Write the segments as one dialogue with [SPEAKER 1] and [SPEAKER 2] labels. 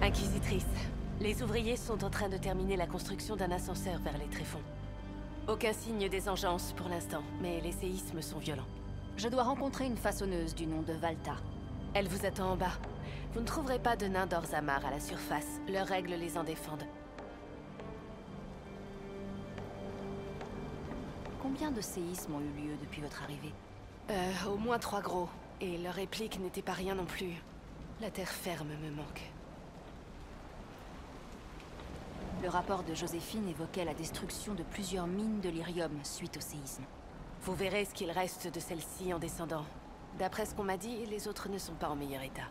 [SPEAKER 1] Inquisitrice, les ouvriers sont en train de terminer la construction d'un ascenseur vers les tréfonds. Aucun signe des engences pour l'instant, mais les séismes sont violents.
[SPEAKER 2] Je dois rencontrer une façonneuse du nom de Valta.
[SPEAKER 1] Elle vous attend en bas. Vous ne trouverez pas de nains d'Orzammar à la surface. Leurs règles les en défendent.
[SPEAKER 2] Combien de séismes ont eu lieu depuis votre arrivée?
[SPEAKER 1] Au moins 3 gros. Et leur réplique n'était pas rien non plus. La terre ferme me manque.
[SPEAKER 2] Le rapport de Joséphine évoquait la destruction de plusieurs mines de lyrium suite au séisme.
[SPEAKER 1] Vous verrez ce qu'il reste de celle-ci en descendant. D'après ce qu'on m'a dit, les autres ne sont pas en meilleur état.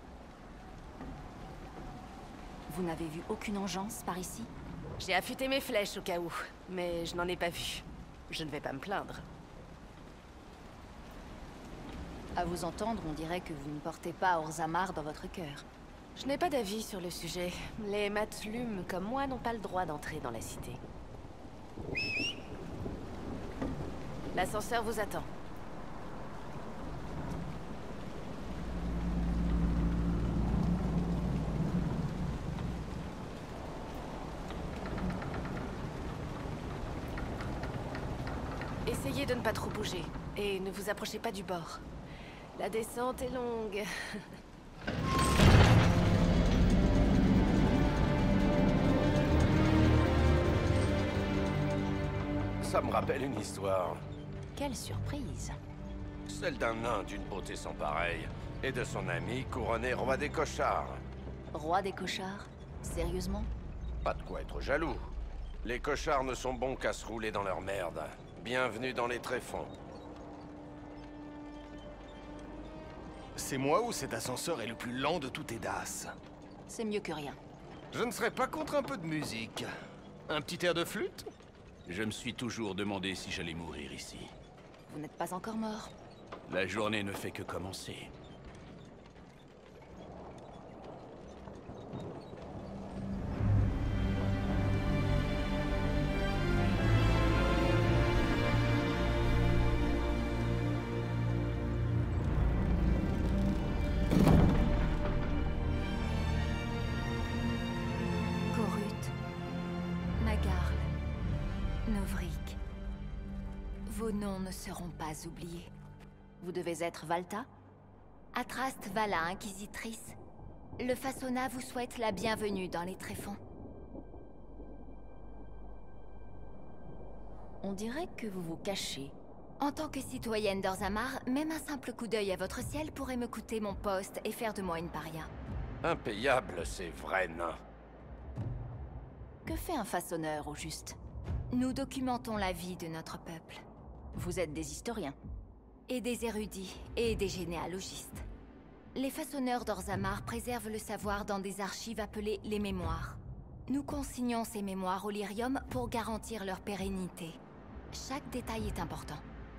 [SPEAKER 2] Vous n'avez vu aucune engeance par ici?
[SPEAKER 1] J'ai affûté mes flèches au cas où, mais je n'en ai pas vu. Je ne vais pas me plaindre.
[SPEAKER 2] À vous entendre, on dirait que vous ne portez pas Orzammar dans votre cœur.
[SPEAKER 1] Je n'ai pas d'avis sur le sujet. Les Matlumes comme moi n'ont pas le droit d'entrer dans la cité. L'ascenseur vous attend. Essayez de ne pas trop bouger, et ne vous approchez pas du bord. La descente est longue.
[SPEAKER 3] Ça me rappelle une histoire.
[SPEAKER 2] Quelle surprise!
[SPEAKER 3] Celle d'un nain d'une beauté sans pareille, et de son ami couronné roi des cochards.
[SPEAKER 2] Roi des cochards? Sérieusement?
[SPEAKER 3] Pas de quoi être jaloux. Les cochards ne sont bons qu'à se rouler dans leur merde. Bienvenue dans les tréfonds.
[SPEAKER 4] C'est moi ou cet ascenseur est le plus lent de tout Edas?
[SPEAKER 2] C'est mieux que rien.
[SPEAKER 4] Je ne serais pas contre un peu de musique. Un petit air de flûte?
[SPEAKER 5] Je me suis toujours demandé si j'allais mourir ici.
[SPEAKER 2] Vous n'êtes pas encore mort.
[SPEAKER 5] La journée ne fait que commencer.
[SPEAKER 2] Korut, Nagarl, Novrik. Vos noms ne seront pas oubliés. Vous devez être Valta?
[SPEAKER 6] Atrast Vala, Inquisitrice. Le Façonna vous souhaite la bienvenue dans les tréfonds.
[SPEAKER 2] On dirait que vous vous cachez.
[SPEAKER 6] En tant que citoyenne d'Orzammar, même un simple coup d'œil à votre ciel pourrait me coûter mon poste et faire de moi une paria.
[SPEAKER 3] Impayable, ces vrais nains.
[SPEAKER 2] Que fait un façonneur, au juste?
[SPEAKER 6] Nous documentons la vie de notre peuple.
[SPEAKER 2] Vous êtes des historiens.
[SPEAKER 6] Et des érudits, et des généalogistes. Les façonneurs d'Orzammar préservent le savoir dans des archives appelées les mémoires. Nous consignons ces mémoires au lyrium pour garantir leur pérennité. Chaque détail est important.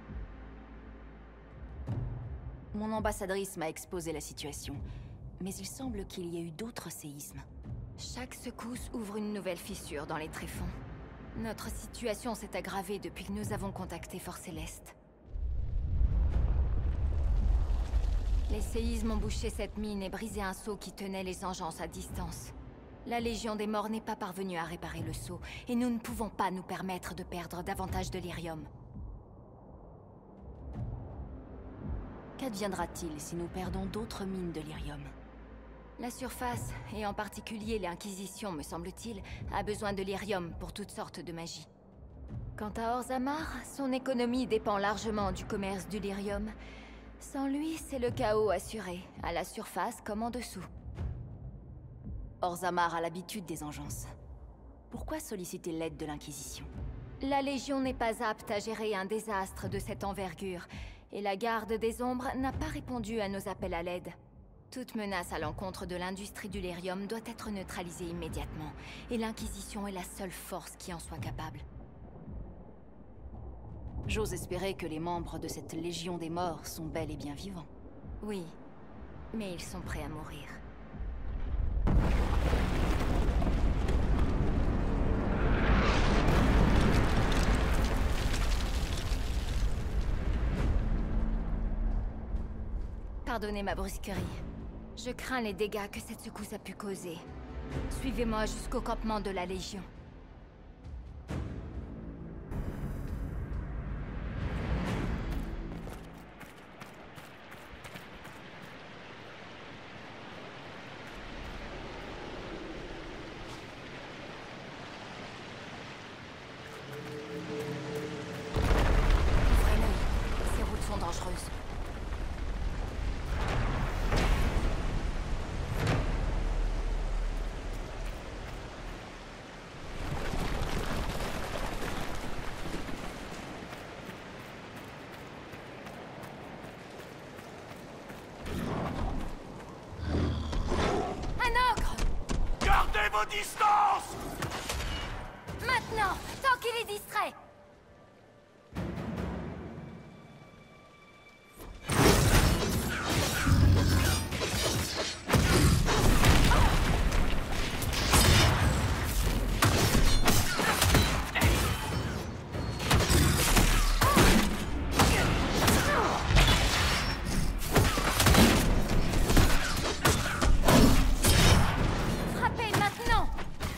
[SPEAKER 2] Mon ambassadrice m'a exposé la situation, mais il semble qu'il y ait eu d'autres séismes.
[SPEAKER 6] Chaque secousse ouvre une nouvelle fissure dans les tréfonds. Notre situation s'est aggravée depuis que nous avons contacté Force Céleste. Les séismes ont bouché cette mine et brisé un sceau qui tenait les engences à distance. La Légion des Morts n'est pas parvenue à réparer le sceau, et nous ne pouvons pas nous permettre de perdre davantage de lyrium.
[SPEAKER 2] Qu'adviendra-t-il si nous perdons d'autres mines de lyrium?
[SPEAKER 6] La surface, et en particulier l'Inquisition, me semble-t-il, a besoin de lyrium pour toutes sortes de magies. Quant à Orzammar, son économie dépend largement du commerce du lyrium. Sans lui, c'est le chaos assuré, à la surface comme en dessous.
[SPEAKER 2] Orzammar a l'habitude des engences. Pourquoi solliciter l'aide de l'Inquisition?
[SPEAKER 6] La Légion n'est pas apte à gérer un désastre de cette envergure, et la Garde des Ombres n'a pas répondu à nos appels à l'aide. Toute menace à l'encontre de l'industrie du lyrium doit être neutralisée immédiatement, et l'Inquisition est la seule force qui en soit capable.
[SPEAKER 2] J'ose espérer que les membres de cette Légion des Morts sont bel et bien vivants.
[SPEAKER 6] Oui, mais ils sont prêts à mourir. Pardonnez ma brusquerie. Je crains les dégâts que cette secousse a pu causer. Suivez-moi jusqu'au campement de la Légion. Ouvrez l'œil. Ces routes sont dangereuses. Un ogre!
[SPEAKER 4] Gardez vos distances!
[SPEAKER 6] Maintenant, tant qu'il est distrait! Frappez maintenant!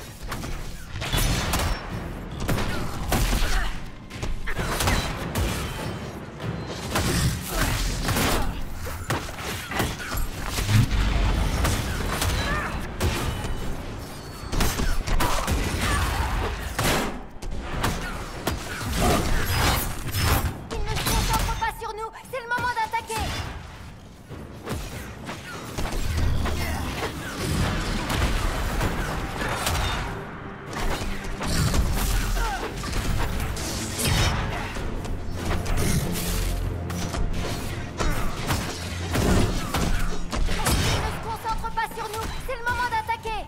[SPEAKER 6] Il ne se concentre pas sur nous, c'est le moment d'attaquer! Il ne se concentre pas sur nous, c'est le moment d'attaquer!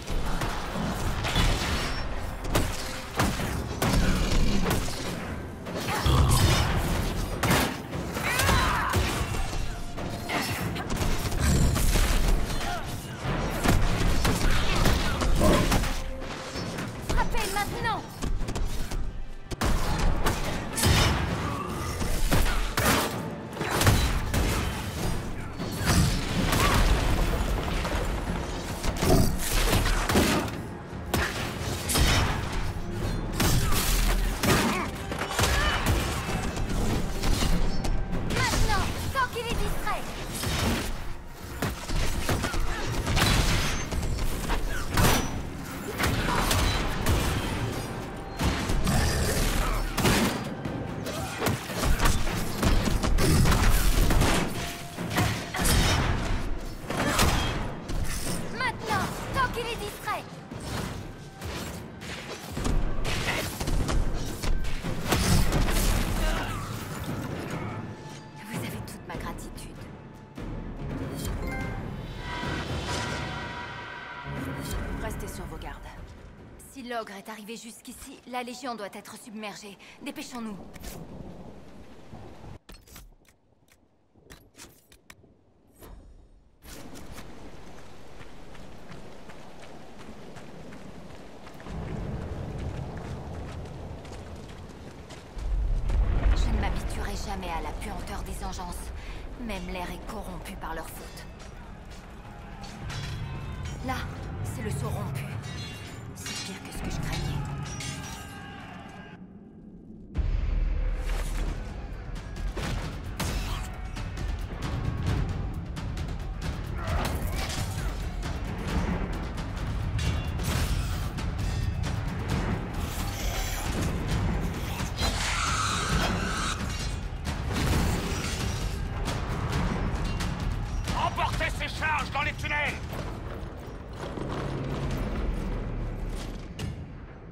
[SPEAKER 6] Frappez maintenant! Maintenant, tant qu'il est distrait! Maintenant, tant qu'il est distrait! Vous avez toute ma gratitude.
[SPEAKER 2] Restez sur vos gardes.
[SPEAKER 6] Si l'ogre est arrivé jusqu'ici, la Légion doit être submergée. Dépêchons-nous. Je ne m'habituerai jamais à la puanteur des engences. Même l'air est corrompu par leur faute. Là, c'est le seau rompu. C'est pire que ce que je craignais.
[SPEAKER 4] Emportez ces charges dans les tunnels!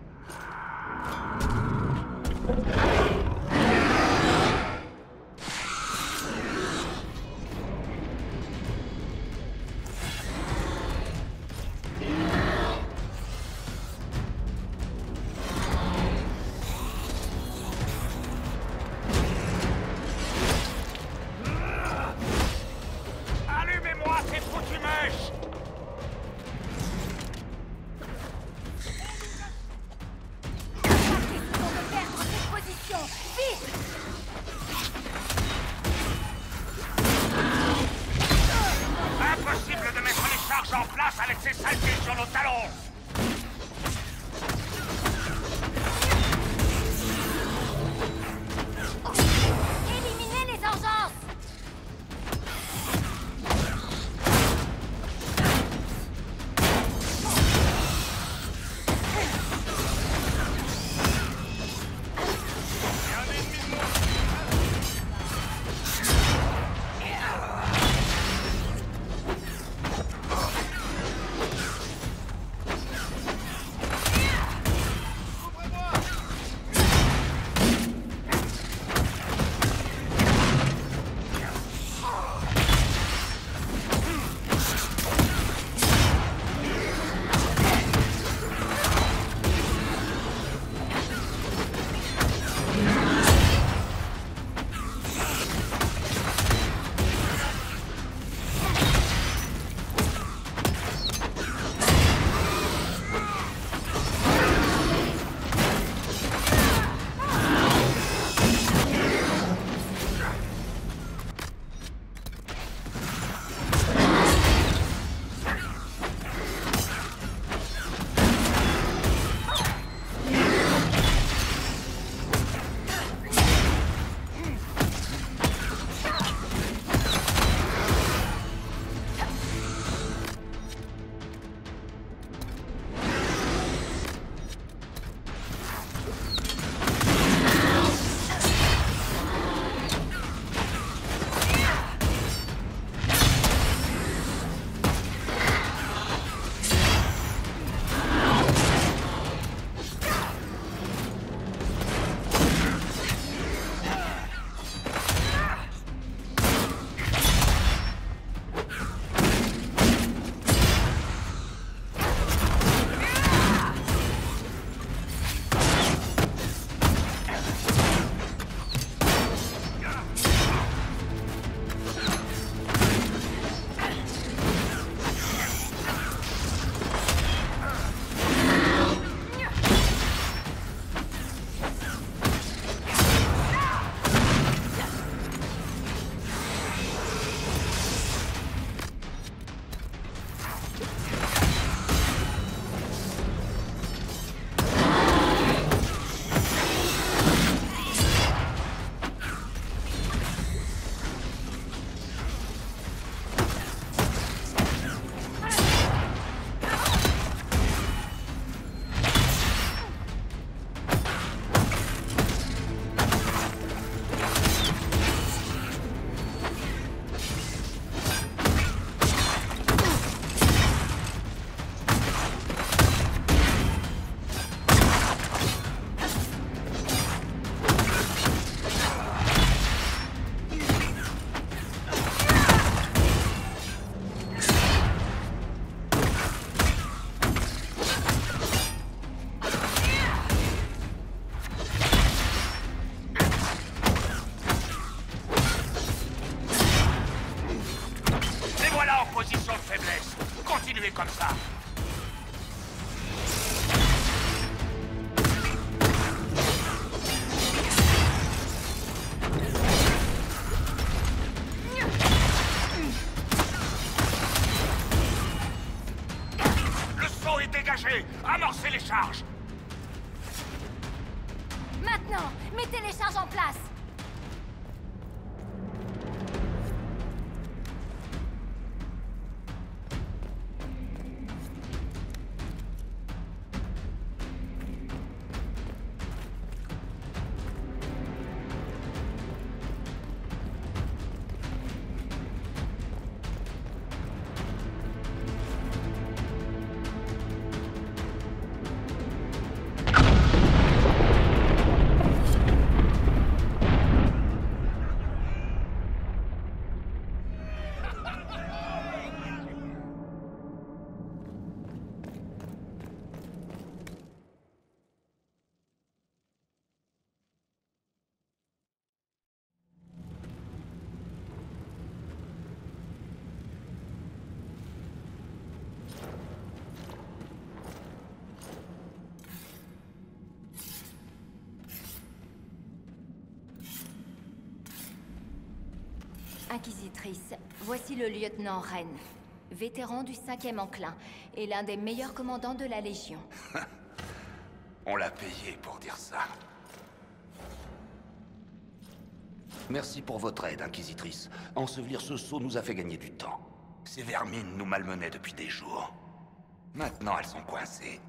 [SPEAKER 7] continuer comme ça. Le saut est dégagé. Amorcez les charges.
[SPEAKER 6] Maintenant, mettez les charges en place. Inquisitrice, voici le lieutenant Ren, vétéran du 5e enclin et l'un des meilleurs commandants de la Légion.
[SPEAKER 7] On l'a payé pour dire ça.
[SPEAKER 8] Merci pour votre aide, Inquisitrice. Ensevelir ce sceau nous a fait gagner du temps.
[SPEAKER 7] Ces vermines nous malmenaient depuis des jours. Maintenant, elles sont coincées.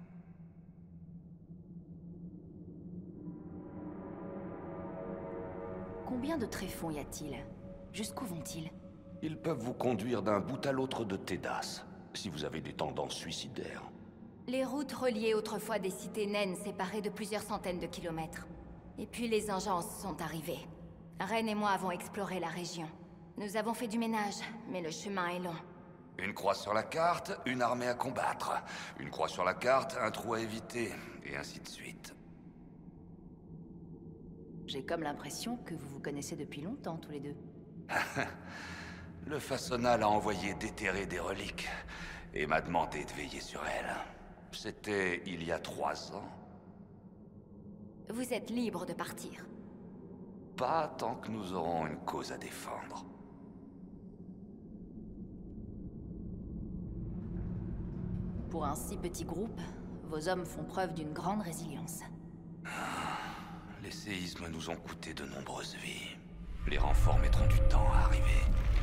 [SPEAKER 2] Combien de tréfonds y a-t-il? Jusqu'où vont-ils?
[SPEAKER 8] Ils peuvent vous conduire d'un bout à l'autre de Tedas, si vous avez des tendances suicidaires.
[SPEAKER 6] Les routes reliaient autrefois des cités naines séparées de plusieurs centaines de kilomètres. Et puis les engences sont arrivées. Ren et moi avons exploré la région. Nous avons fait du ménage, mais le chemin est long.
[SPEAKER 7] Une croix sur la carte, une armée à combattre. Une croix sur la carte, un trou à éviter, et ainsi de suite.
[SPEAKER 2] J'ai comme l'impression que vous vous connaissez depuis longtemps, tous les deux.
[SPEAKER 7] Le Façonnal a envoyé déterrer des reliques, et m'a demandé de veiller sur elles. C'était il y a 3 ans.
[SPEAKER 6] Vous êtes libre de partir.
[SPEAKER 7] Pas tant que nous aurons une cause à défendre.
[SPEAKER 2] Pour un si petit groupe, vos hommes font preuve d'une grande résilience.
[SPEAKER 7] Les séismes nous ont coûté de nombreuses vies. Les renforts mettront du temps à arriver.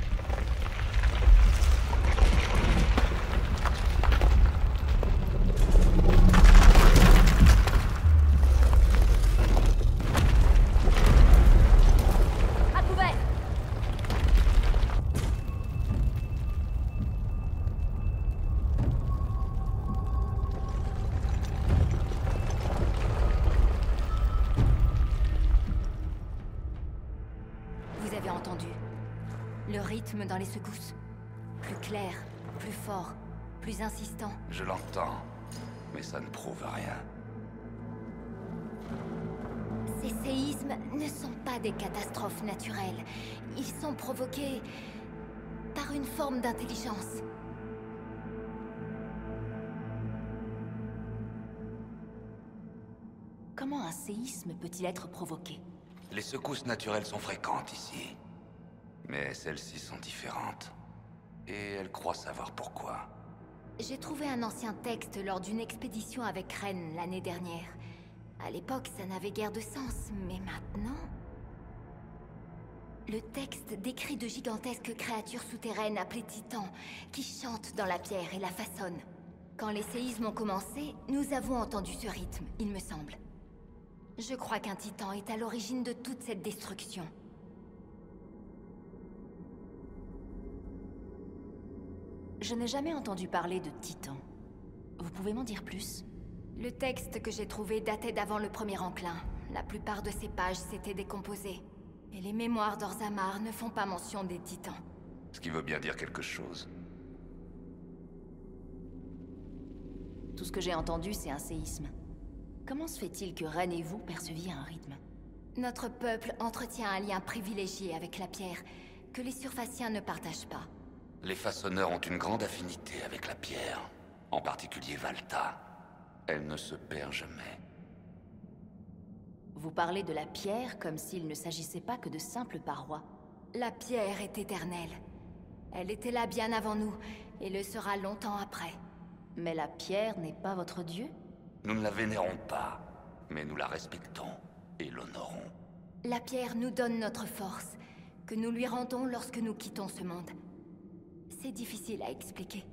[SPEAKER 6] À couvert! Vous avez entendu. Le rythme dans les secousses. Plus clair, plus fort, plus insistant.
[SPEAKER 7] Je l'entends, mais ça ne prouve rien.
[SPEAKER 6] Ces séismes ne sont pas des catastrophes naturelles. Ils sont provoqués par une forme d'intelligence.
[SPEAKER 2] Comment un séisme peut-il être provoqué?
[SPEAKER 7] Les secousses naturelles sont fréquentes ici. Mais celles-ci sont différentes. Et elles croient savoir pourquoi.
[SPEAKER 6] J'ai trouvé un ancien texte lors d'une expédition avec Ren l'année dernière. À l'époque, ça n'avait guère de sens, mais maintenant... Le texte décrit de gigantesques créatures souterraines appelées titans, qui chantent dans la pierre et la façonnent. Quand les séismes ont commencé, nous avons entendu ce rythme, il me semble. Je crois qu'un titan est à l'origine de toute cette destruction.
[SPEAKER 2] Je n'ai jamais entendu parler de titans. Vous pouvez m'en dire plus?
[SPEAKER 6] Le texte que j'ai trouvé datait d'avant le premier enclin. La plupart de ces pages s'étaient décomposées. Et les mémoires d'Orzammar ne font pas mention des titans.
[SPEAKER 7] Ce qui veut bien dire quelque chose.
[SPEAKER 2] Tout ce que j'ai entendu, c'est un séisme. Comment se fait-il que Ren et vous perceviez un rythme?
[SPEAKER 6] Notre peuple entretient un lien privilégié avec la pierre, que les surfaciens ne partagent pas.
[SPEAKER 7] Les façonneurs ont une grande affinité avec la pierre. En particulier Valta. Elle ne se perd jamais.
[SPEAKER 2] Vous parlez de la pierre comme s'il ne s'agissait pas que de simples parois.
[SPEAKER 6] La pierre est éternelle. Elle était là bien avant nous, et le sera longtemps après.
[SPEAKER 2] Mais la pierre n'est pas votre dieu?
[SPEAKER 7] Nous ne la vénérons pas, mais nous la respectons et l'honorons.
[SPEAKER 6] La pierre nous donne notre force, que nous lui rendons lorsque nous quittons ce monde. C'est difficile à expliquer.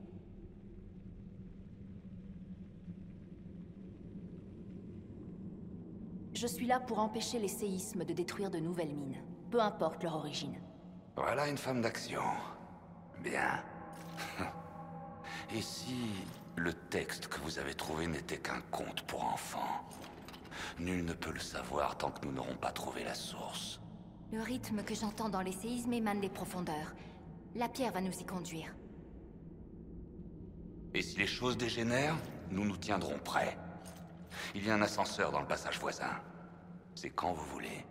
[SPEAKER 2] Je suis là pour empêcher les séismes de détruire de nouvelles mines, peu importe leur origine.
[SPEAKER 7] Voilà une femme d'action. Bien. Et si le texte que vous avez trouvé n'était qu'un conte pour enfants? Nul ne peut le savoir tant que nous n'aurons pas trouvé la source.
[SPEAKER 6] Le rythme que j'entends dans les séismes émane des profondeurs. La pierre va nous y conduire.
[SPEAKER 7] Et si les choses dégénèrent, nous nous tiendrons prêts. Il y a un ascenseur dans le passage voisin. C'est quand vous voulez.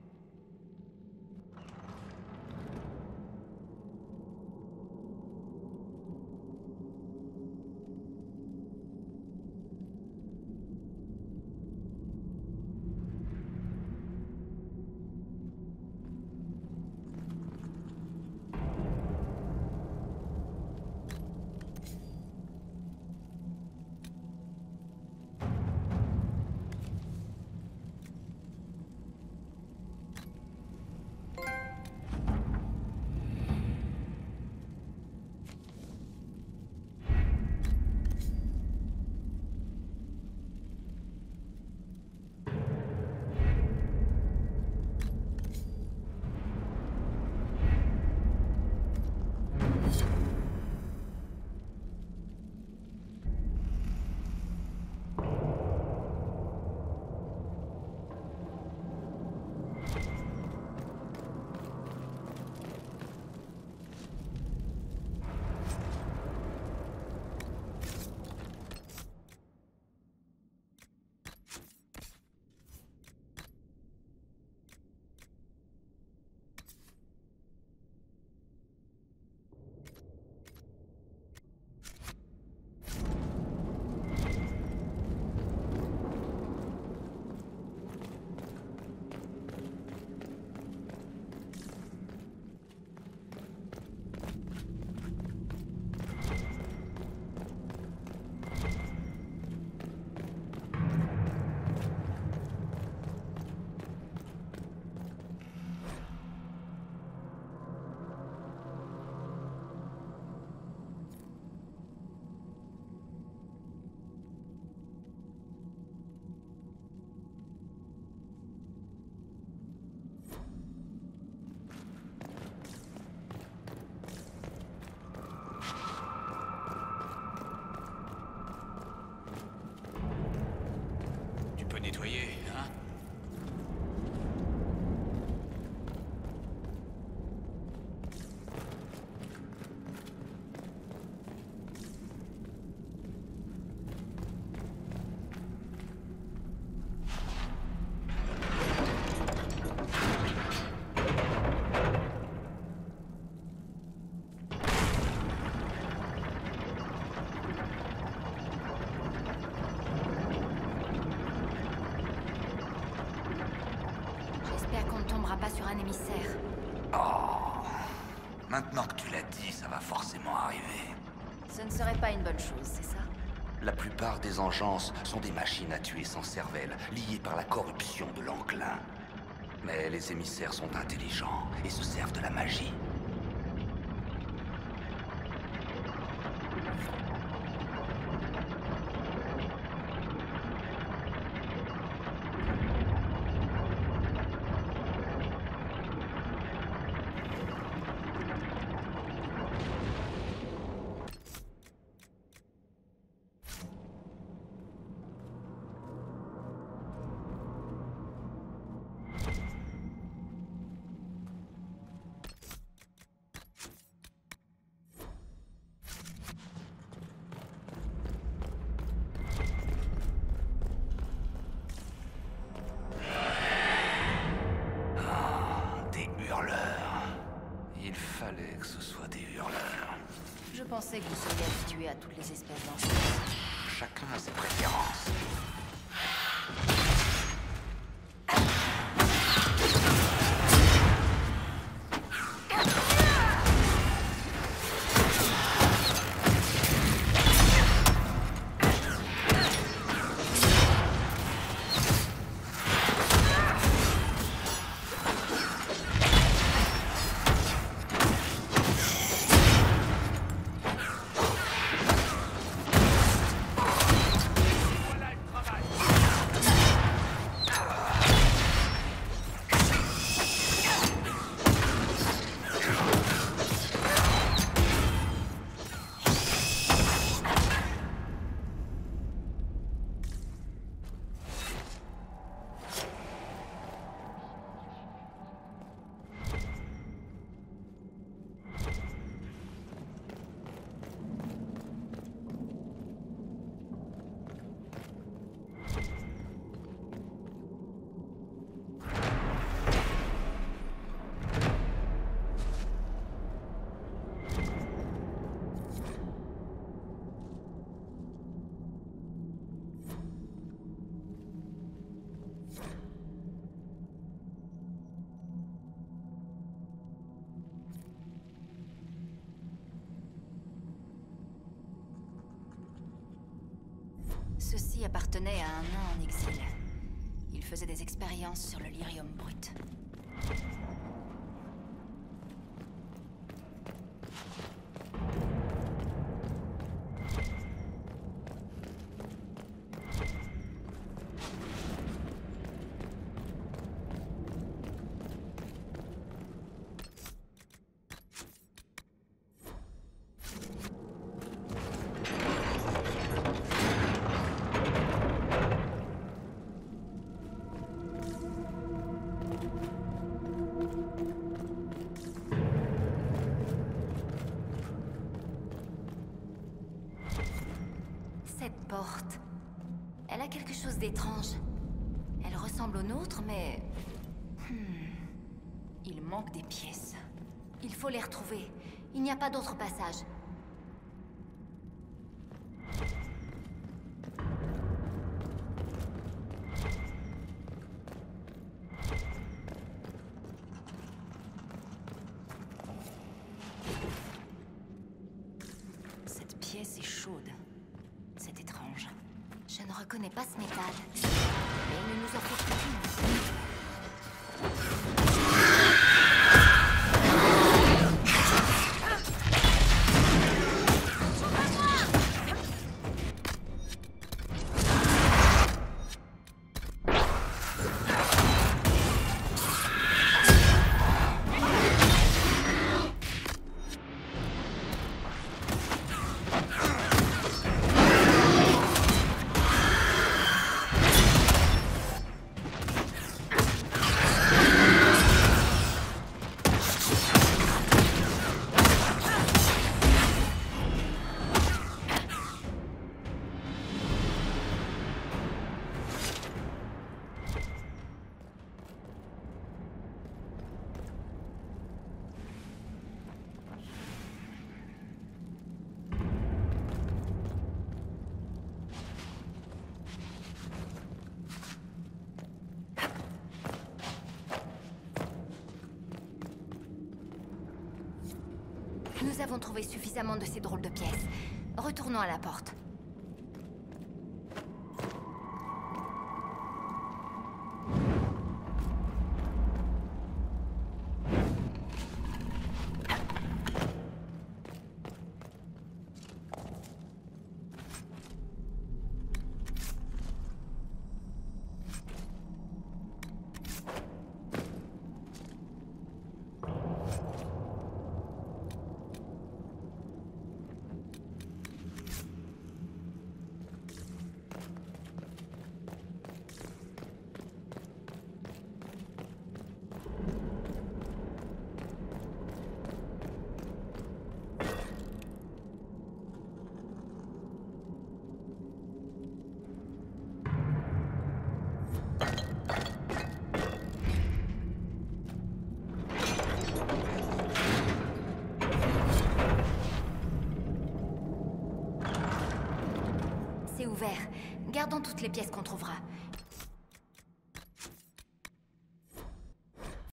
[SPEAKER 5] Nettoyer, hein?
[SPEAKER 6] Pas sur un émissaire.
[SPEAKER 7] Oh. Maintenant que tu l'as dit, ça va forcément arriver.
[SPEAKER 2] Ce ne serait pas une bonne chose, c'est ça?
[SPEAKER 7] La plupart des engences sont des machines à tuer sans cervelle, liées par la corruption de l'enclin. Mais les émissaires sont intelligents et se servent de la magie. Il fallait que ce soit des hurleurs.
[SPEAKER 2] Je pensais que vous seriez habitué à toutes les espèces dangereuses.
[SPEAKER 7] Chacun a ses préférences.
[SPEAKER 2] Ceci appartenait à un nain en exil. Il faisait des expériences sur le lyrium brut. Cette porte, elle a quelque chose d'étrange. Elle ressemble aux nôtres, mais... Il manque des pièces. Il faut les retrouver. Il n'y a pas d'autre passage. Cette pièce est chaude. C'est étrange. Je ne reconnais pas ce métal. Mais il ne nous en faut qu'une. Nous avons trouvé suffisamment de ces drôles de pièces. Retournons à la porte. Regardons toutes les pièces qu'on trouvera.